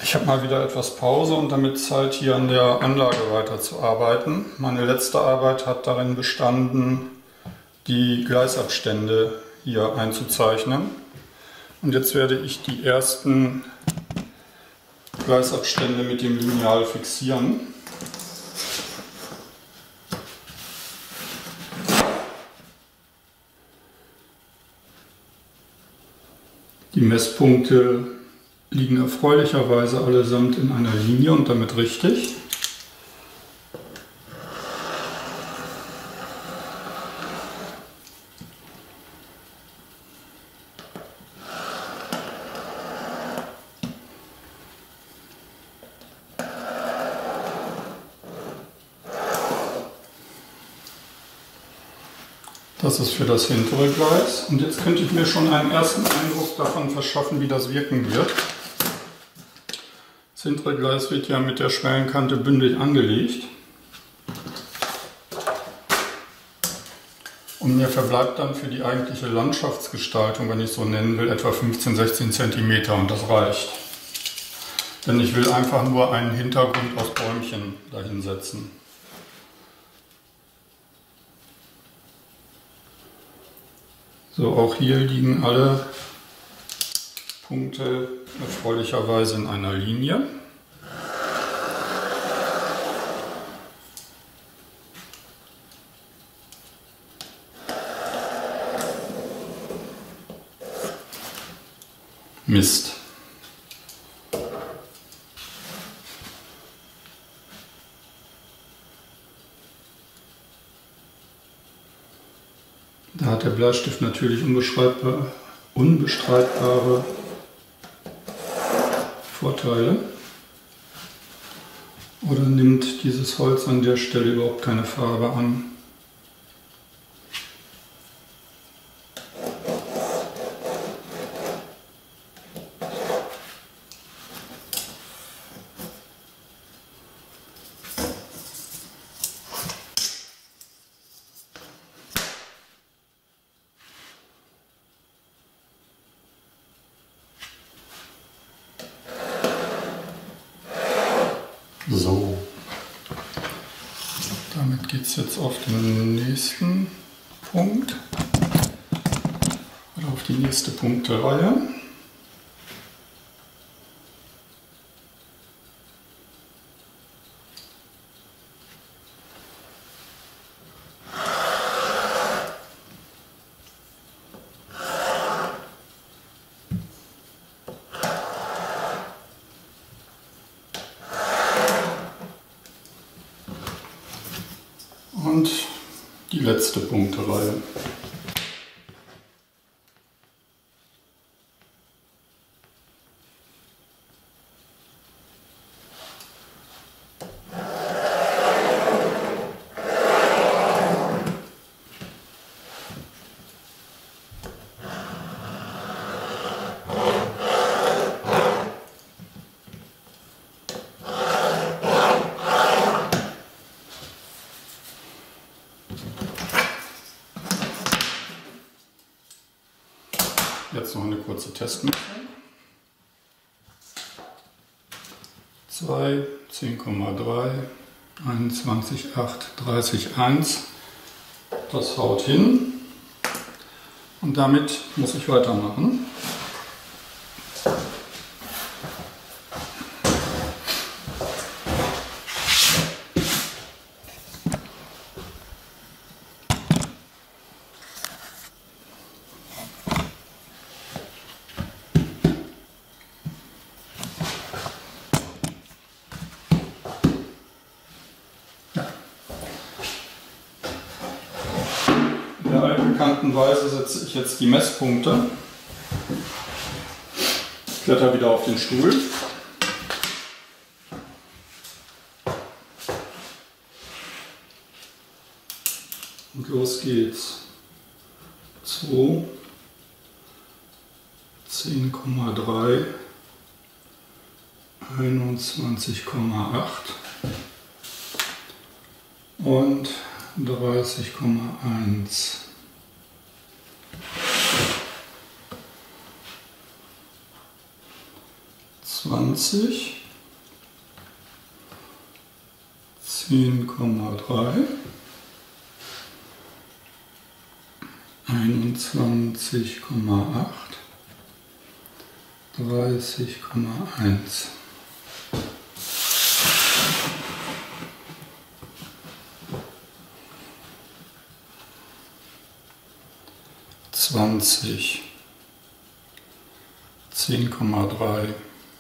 Ich habe mal wieder etwas Pause und damit Zeit, hier an der Anlage weiterzuarbeiten. Meine letzte Arbeit hat darin bestanden, die Gleisabstände hier einzuzeichnen. Und jetzt werde ich die ersten Gleisabstände mit dem Lineal fixieren. Die Messpunkte liegen erfreulicherweise allesamt in einer Linie und damit richtig. Das ist für das hintere Gleis und jetzt könnte ich mir schon einen ersten Eindruck davon verschaffen, wie das wirken wird. Das hintere Gleis wird ja mit der Schwellenkante bündig angelegt und mir verbleibt dann für die eigentliche Landschaftsgestaltung, wenn ich es so nennen will, etwa 15-16 cm und das reicht. Denn ich will einfach nur einen Hintergrund aus Bäumchen dahinsetzen. So, auch hier liegen alle Punkte erfreulicherweise in einer Linie. Mist. Da hat der Bleistift natürlich unbestreitbare Vorteile. Oder nimmt dieses Holz an der Stelle überhaupt keine Farbe an? So, damit geht es jetzt auf den nächsten Punkt oder auf die nächste Punktereihe. Und die letzte Punktereihe. Jetzt noch eine kurze Testmessung. 2, 10,3, 21,8, 30,1. Das haut hin. Und damit muss ich weitermachen. In der altbekannten Weise setze ich jetzt die Messpunkte. Ich kletter wieder auf den Stuhl. Und los geht's. 2, 10,3, 21,8 und 30,1. 20, 10,3, 21,8, 30,1. Zwanzig, 10,3,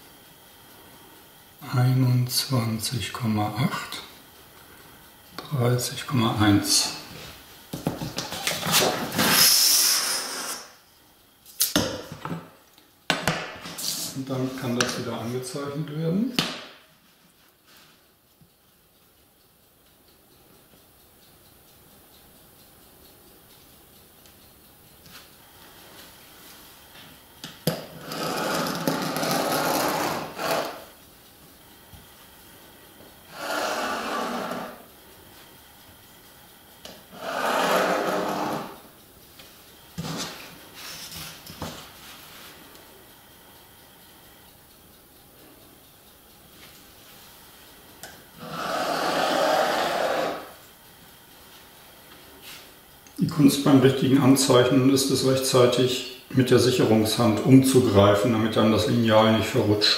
21,8, 30,1. Und dann kann das wieder angezeichnet werden. Die Kunst beim richtigen Anzeichnen ist es rechtzeitig mit der Sicherungshand umzugreifen, damit dann das Lineal nicht verrutscht.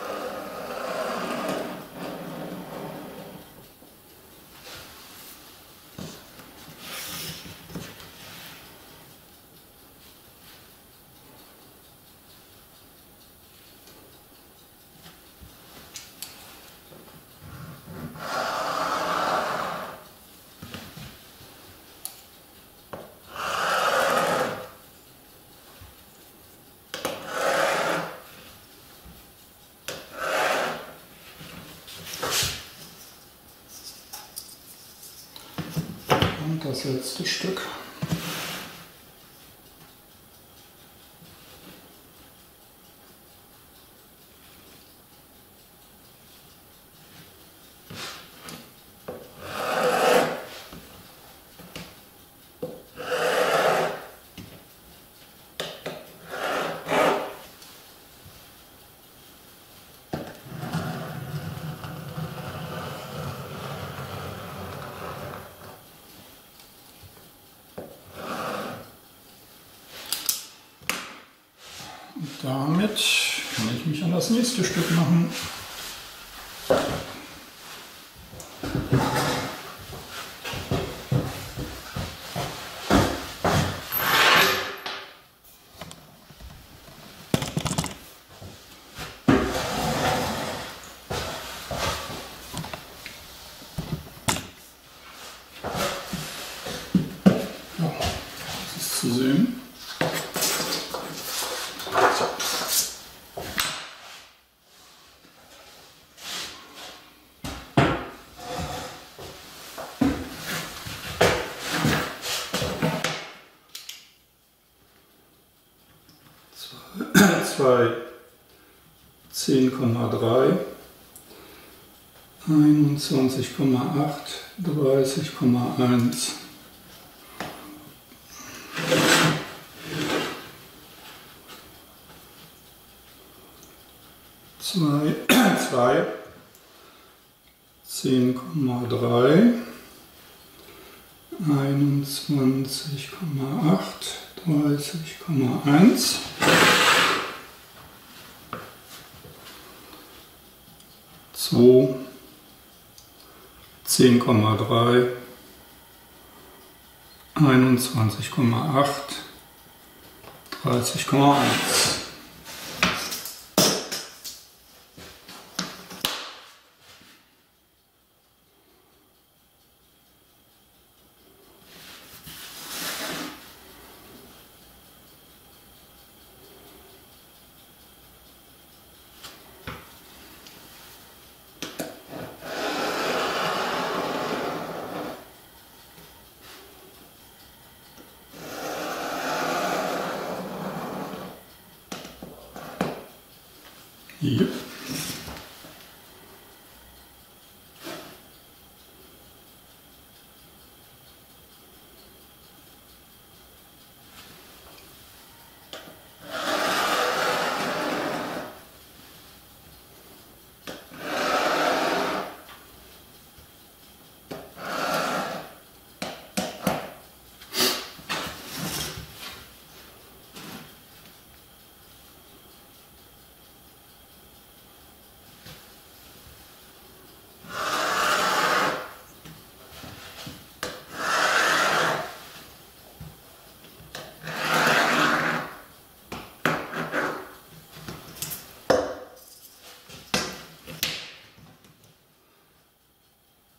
Und das letzte Stück. Und damit kann ich mich an das nächste Stück machen. Ja, das ist zu sehen. Zwei 10,3, 21,8, 30,1. Zwei 10,3, 21,8, 30,1. 2, 10,3, 21,8, 30,1. Hier.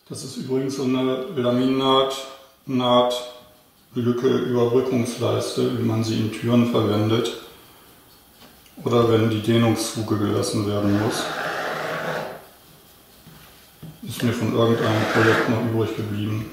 Das ist übrigens so eine Laminat-Naht-Lücke-Überbrückungsleiste, wie man sie in Türen verwendet oder wenn die Dehnungsfuge gelassen werden muss. Ist mir von irgendeinem Projekt noch übrig geblieben.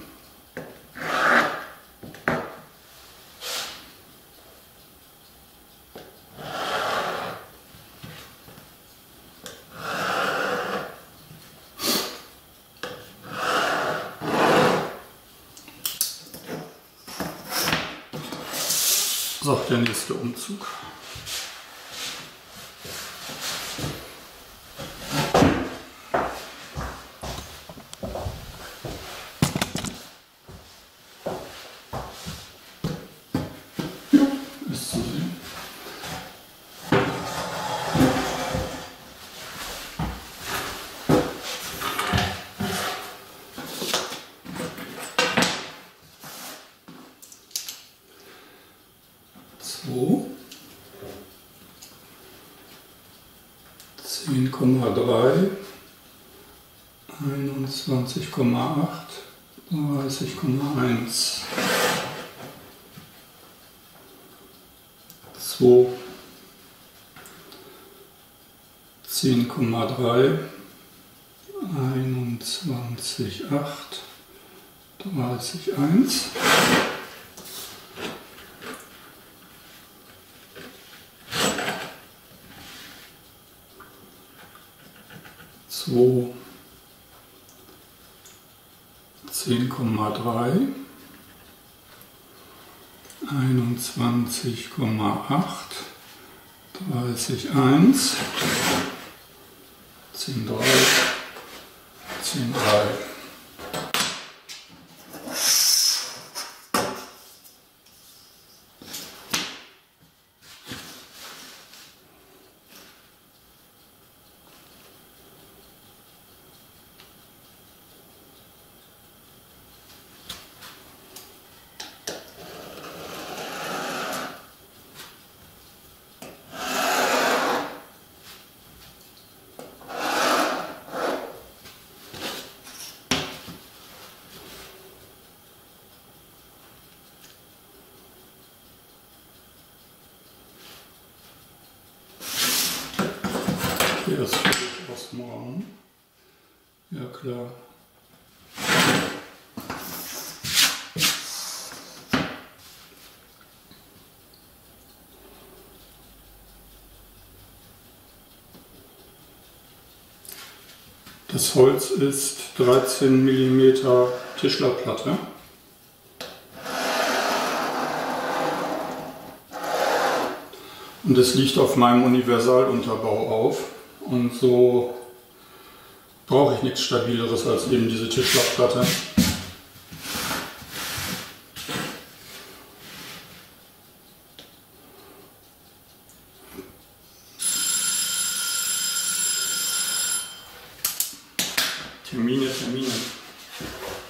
So, der nächste Umzug. Ja, ist zu sehen. So. 10,3, 21,8, 30,1, 2, 10,3, 21,8, 30,1. 2, 10,3, 21,8, 30,1, 10,3, 10,3. Hier ist völlig aus morgen. Ja klar. Das Holz ist 13 mm Tischlerplatte. Und es liegt auf meinem Universalunterbau auf. Und so brauche ich nichts Stabileres als eben diese Tischlerplatte. Termine.